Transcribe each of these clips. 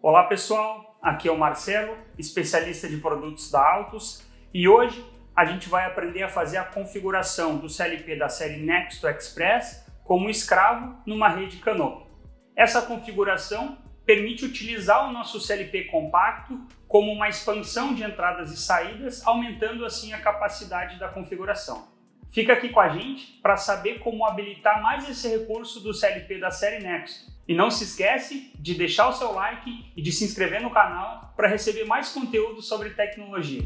Olá pessoal, aqui é o Marcelo, especialista de produtos da Altus, e hoje a gente vai aprender a fazer a configuração do CLP da série Nexto Express como escravo numa rede Canopy. Essa configuração permite utilizar o nosso CLP compacto como uma expansão de entradas e saídas, aumentando assim a capacidade da configuração. Fica aqui com a gente para saber como habilitar mais esse recurso do CLP da série Nexto. E não se esquece de deixar o seu like e de se inscrever no canal para receber mais conteúdo sobre tecnologia.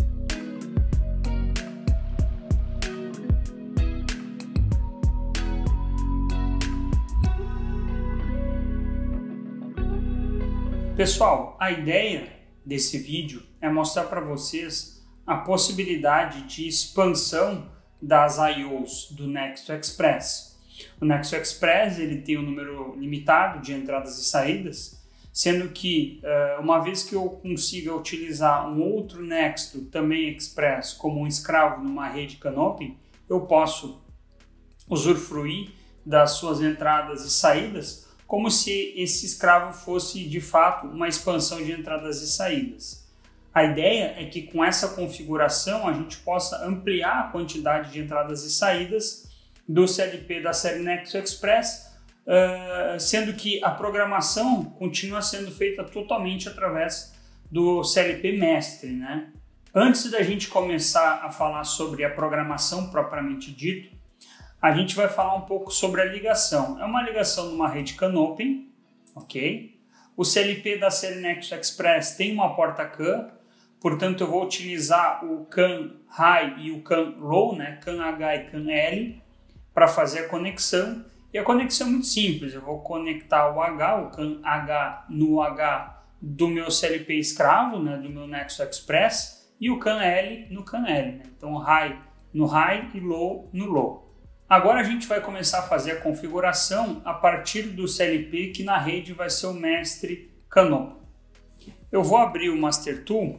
Pessoal, a ideia desse vídeo é mostrar para vocês a possibilidade de expansão das I/Os do Nexto Express. O Nexto Express ele tem um número limitado de entradas e saídas, sendo que uma vez que eu consiga utilizar um outro Nexto, também Express, como um escravo numa rede Canopy, eu posso usufruir das suas entradas e saídas como se esse escravo fosse de fato uma expansão de entradas e saídas. A ideia é que com essa configuração a gente possa ampliar a quantidade de entradas e saídas do CLP da série Nexto Express, sendo que a programação continua sendo feita totalmente através do CLP mestre, né? Antes da gente começar a falar sobre a programação propriamente dito, a gente vai falar um pouco sobre a ligação. É uma ligação numa rede Canopy, ok? O CLP da série Nexto Express tem uma porta CAN, portanto eu vou utilizar o CAN High e o CAN Low, né? CAN H e CAN L, para fazer a conexão. E a conexão é muito simples, eu vou conectar o H, o CAN H no H do meu CLP escravo, né, do meu Nexto Express, e o CAN L no CAN L, né? Então High no High e Low no Low. Agora a gente vai começar a fazer a configuração a partir do CLP que na rede vai ser o mestre Canopy. Eu vou abrir o Master Tool.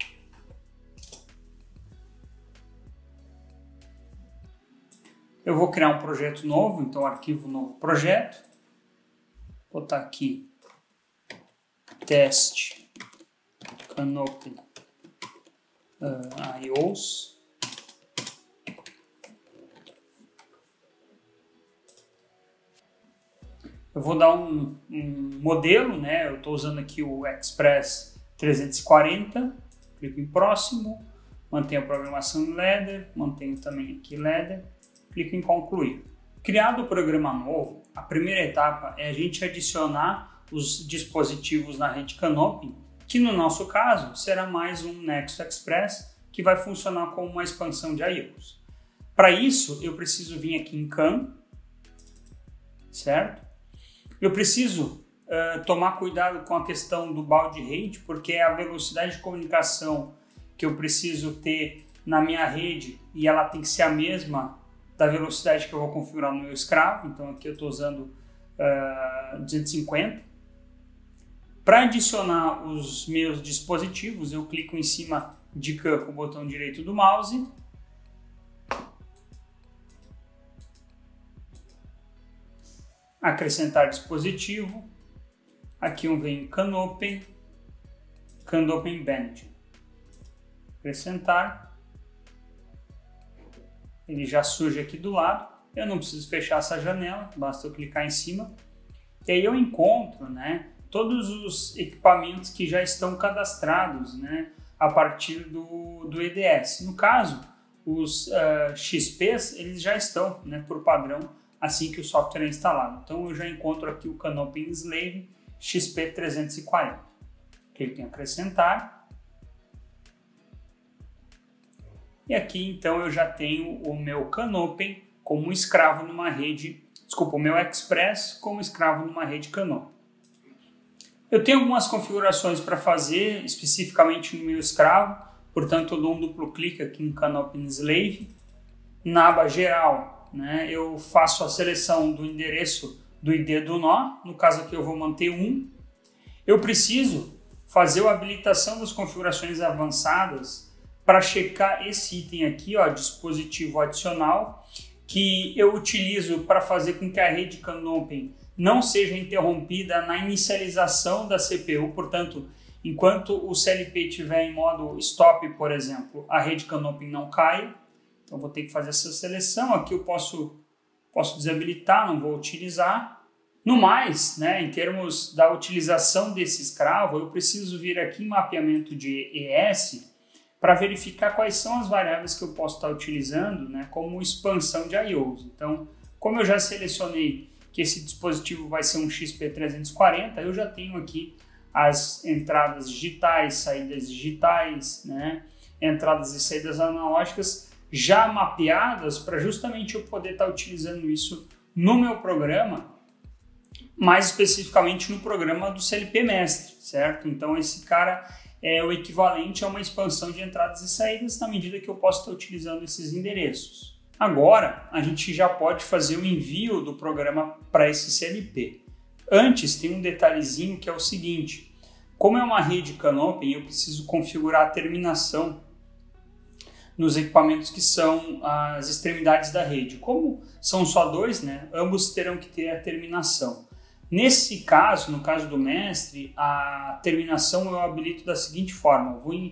Eu vou criar um projeto novo, então arquivo novo projeto. Vou botar aqui teste Canopy I/Os. Eu vou dar um modelo, né? Eu estou usando aqui o Express 340. Clico em próximo, mantenho a programação em Ladder, mantenho também aqui Ladder. Clico em concluir. Criado o programa novo, a primeira etapa é a gente adicionar os dispositivos na rede Canopy, que no nosso caso será mais um Nexto Express que vai funcionar como uma expansão de I/Os. Para isso eu preciso vir aqui em CAN, certo? Eu preciso tomar cuidado com a questão do baud rate, porque é a velocidade de comunicação que eu preciso ter na minha rede e ela tem que ser a mesma da velocidade que eu vou configurar no meu escravo. Então aqui eu estou usando 250. Para adicionar os meus dispositivos, eu clico em cima de CAN com o botão direito do mouse. Acrescentar dispositivo. Aqui eu venho Canopy Embedded. Acrescentar. Ele já surge aqui do lado, eu não preciso fechar essa janela, basta eu clicar em cima. E aí eu encontro, né, todos os equipamentos que já estão cadastrados, né, a partir do EDS. No caso, os XPs eles já estão, né, por padrão assim que o software é instalado. Então eu já encontro aqui o Canopy Slave XP340. Clico em acrescentar. E aqui então eu já tenho o meu Canopy como escravo numa rede, o meu Express como escravo numa rede Canopy. Eu tenho algumas configurações para fazer, especificamente no meu escravo, portanto eu dou um duplo clique aqui em Canopy Slave. Na aba geral, né, eu faço a seleção do endereço do ID do nó, no caso aqui eu vou manter 1. Eu preciso fazer a habilitação das configurações avançadas para checar esse item aqui, ó, dispositivo adicional, que eu utilizo para fazer com que a rede Canopy não seja interrompida na inicialização da CPU. Portanto, enquanto o CLP estiver em modo stop, por exemplo, a rede Canopy não cai. Então, vou ter que fazer essa seleção. Aqui eu posso desabilitar, não vou utilizar. No mais, né, em termos da utilização desse escravo, eu preciso vir aqui em mapeamento de ES para verificar quais são as variáveis que eu posso estar utilizando, né, como expansão de I/Os. Então, como eu já selecionei que esse dispositivo vai ser um XP340, eu já tenho aqui as entradas digitais, saídas digitais, né, entradas e saídas analógicas já mapeadas para justamente eu poder estar utilizando isso no meu programa, mais especificamente no programa do CLP Mestre, certo? Então esse cara é o equivalente a uma expansão de entradas e saídas na medida que eu posso estar utilizando esses endereços. Agora, a gente já pode fazer o envio do programa para esse CLP. Antes, tem um detalhezinho que é o seguinte: como é uma rede Canopy, eu preciso configurar a terminação nos equipamentos que são as extremidades da rede. Como são só dois, né, ambos terão que ter a terminação. Nesse caso, no caso do mestre, a terminação eu habilito da seguinte forma: eu vou em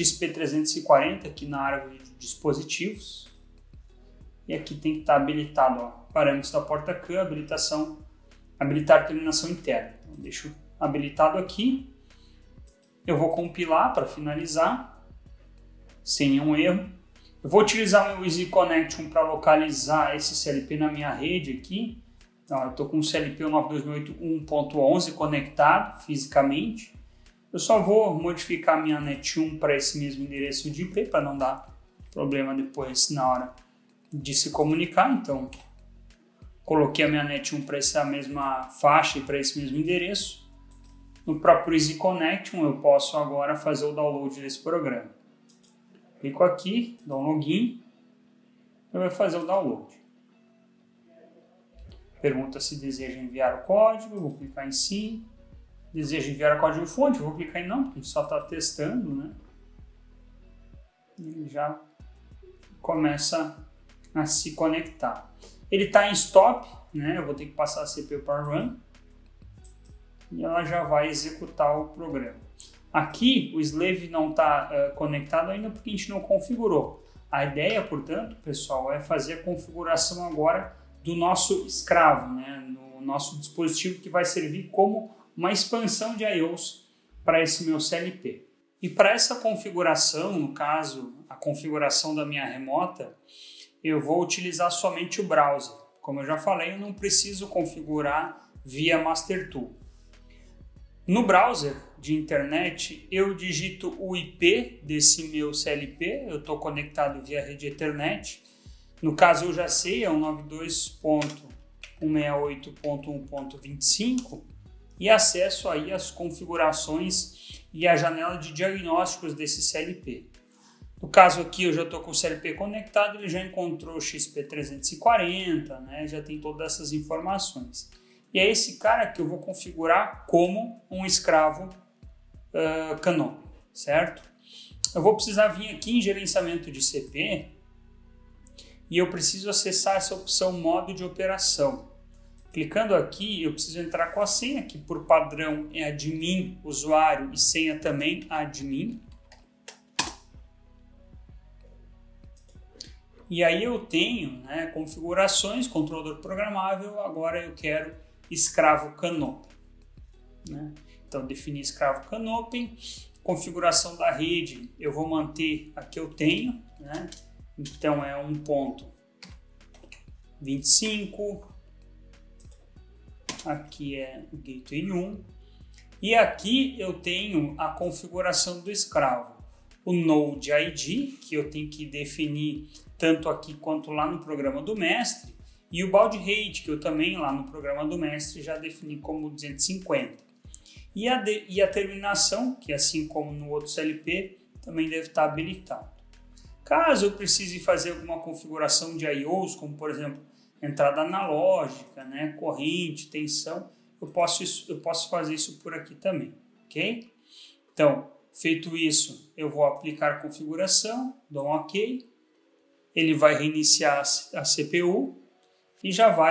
XP340 aqui na árvore de dispositivos, e aqui tem que estar habilitado, ó, parâmetros da porta CAN, habilitar terminação interna. Então, deixo habilitado aqui. Eu vou compilar para finalizar, sem nenhum erro. Eu vou utilizar o meu Easy Connection para localizar esse CLP na minha rede aqui. Então, eu estou com o CLP 92081.11 conectado fisicamente. Eu só vou modificar minha NET1 para esse mesmo endereço de IP, para não dar problema depois na hora de se comunicar. Então, coloquei a minha NET1 para essa mesma faixa e para esse mesmo endereço. No próprio Easy Connection, eu posso agora fazer o download desse programa. Clico aqui, dou um login, e vai fazer o download. Pergunta se deseja enviar o código, vou clicar em sim. Deseja enviar o código fonte, vou clicar em não, porque a gente só está testando, né? Ele já começa a se conectar. Ele está em stop, né? Eu vou ter que passar a CPU para run e ela já vai executar o programa. Aqui o slave não está conectado ainda porque a gente não configurou. A ideia, portanto, pessoal, é fazer a configuração agora do nosso escravo, né? No nosso dispositivo que vai servir como uma expansão de I/Os para esse meu CLP. E para essa configuração, no caso, a configuração da minha remota, eu vou utilizar somente o browser. Como eu já falei, eu não preciso configurar via Master Tool. No browser de internet, eu digito o IP desse meu CLP, eu estou conectado via rede Ethernet. No caso, eu já sei, é um 92.168.1.25 e acesso aí as configurações e a janela de diagnósticos desse CLP. No caso aqui, eu já estou com o CLP conectado, ele já encontrou o XP340, né? Já tem todas essas informações. E é esse cara que eu vou configurar como um escravo Canopy, certo? Eu vou precisar vir aqui em gerenciamento de CP e eu preciso acessar essa opção modo de operação. Clicando aqui, eu preciso entrar com a senha, que por padrão é admin, usuário e senha também admin. E aí eu tenho, né, configurações, controlador programável, agora eu quero escravo Canopy, né? Então definir escravo Canopy, configuração da rede eu vou manter a que eu tenho, né? Então é 1.25, aqui é o Gateway 1, e aqui eu tenho a configuração do escravo, o Node ID, que eu tenho que definir tanto aqui quanto lá no programa do mestre, e o baud rate, que eu também lá no programa do mestre já defini como 250. E a terminação, que assim como no outro CLP, também deve estar habilitado. Caso eu precise fazer alguma configuração de I/Os, como por exemplo, entrada analógica, né, corrente, tensão, eu posso fazer isso por aqui também, ok? Então, feito isso, eu vou aplicar a configuração, dou um OK, ele vai reiniciar a CPU e já vai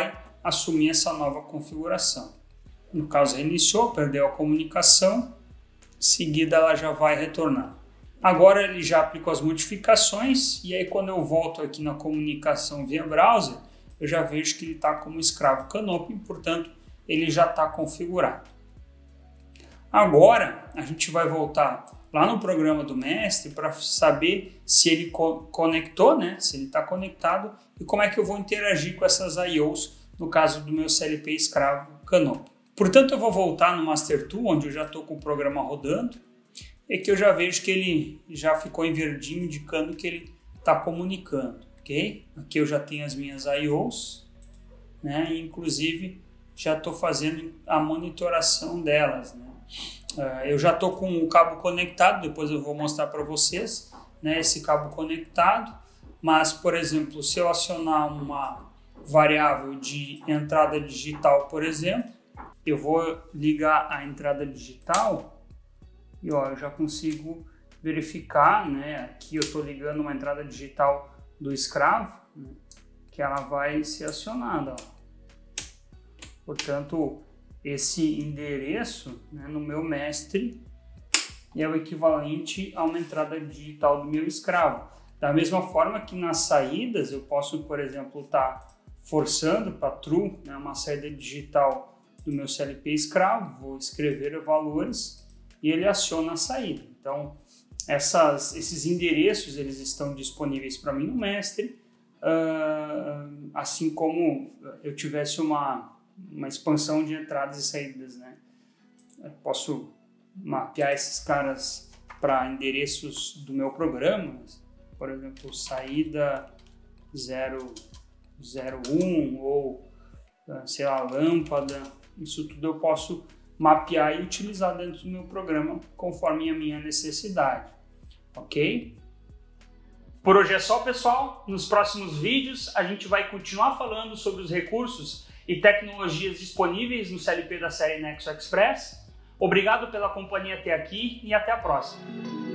assumir essa nova configuração. No caso, reiniciou, perdeu a comunicação, em seguida ela já vai retornar. Agora ele já aplicou as modificações e aí quando eu volto aqui na comunicação via browser, eu já vejo que ele está como escravo Canopy, portanto ele já está configurado. Agora a gente vai voltar lá no programa do mestre para saber se ele conectou, né? Se ele está conectado e como é que eu vou interagir com essas IOs no caso do meu CLP escravo Canopy. Portanto, eu vou voltar no Master Tool, onde eu já estou com o programa rodando, e que eu já vejo que ele já ficou em verdinho, indicando que ele está comunicando, ok? Aqui eu já tenho as minhas IOs, né? E, inclusive, já estou fazendo a monitoração delas, né? Eu já estou com o cabo conectado, depois eu vou mostrar para vocês, né, esse cabo conectado, mas, por exemplo, se eu acionar uma variável de entrada digital, por exemplo, eu vou ligar a entrada digital e ó, eu já consigo verificar, né, aqui eu estou ligando uma entrada digital do escravo, né, que ela vai ser acionada. Ó. Portanto, esse endereço, né, no meu mestre é o equivalente a uma entrada digital do meu escravo. Da mesma forma que nas saídas eu posso, por exemplo, estar forçando para true, né, uma saída digital do meu CLP escravo, vou escrever valores e ele aciona a saída. Então, esses endereços eles estão disponíveis para mim no mestre, assim como eu tivesse uma expansão de entradas e saídas, né? Eu posso mapear esses caras para endereços do meu programa, por exemplo, saída 001 ou, sei lá, lâmpada. Isso tudo eu posso mapear e utilizar dentro do meu programa conforme a minha necessidade, ok? Por hoje é só, pessoal. Nos próximos vídeos a gente vai continuar falando sobre os recursos e tecnologias disponíveis no CLP da série Nexo Express. Obrigado pela companhia até aqui e até a próxima.